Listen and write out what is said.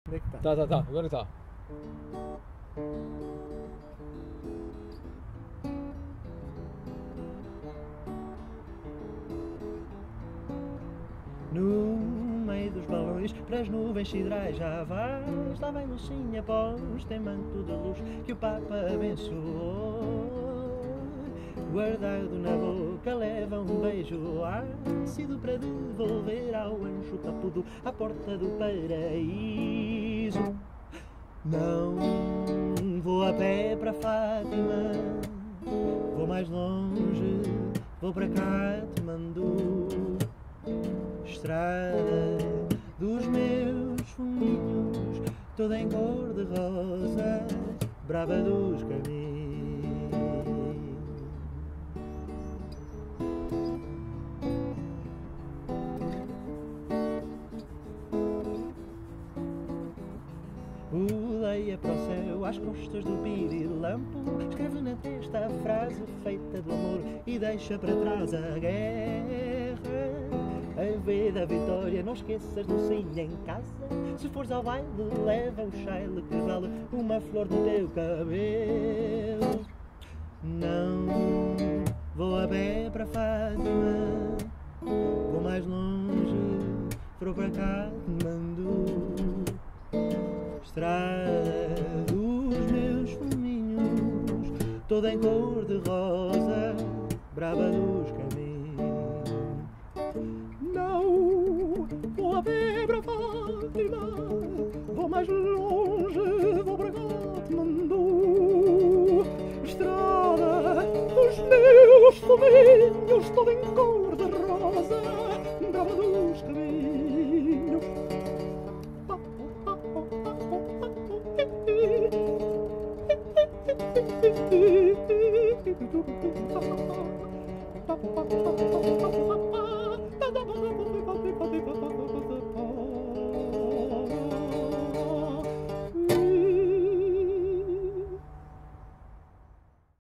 Onde é que está? Tá, agora está. No meio dos balões, para as nuvens sidrais já vai. Está bem mocinha, posta em manto de luz que o Papa abençoou. Guardado na boca leva um beijo ácido para devolver ao anjo papudo à porta do paraíso. Não vou a pé para Fátima, vou mais longe, vou para Katmandu. Estrada dos meus fuminhos, toda em cor de rosa, brava dos caminhos. Oleia para o céu, às costas do pirilampo, escreve na testa a frase feita do amor e deixa para trás a guerra. A vida, a vitória, não esqueças do sim em casa. Se fores ao baile, leva o chale que vale uma flor do teu cabelo. Não vou a pé para Fátima, vou mais longe, vou para Katmandu. Estrada dos meus fuminhos, toda em cor de rosa, brava dos caminhos. Não vou a pé para Fátima, vou mais longe, vou para Katmandu. Estrada dos meus fuminhos, toda em cor de rosa, brava dos caminhos.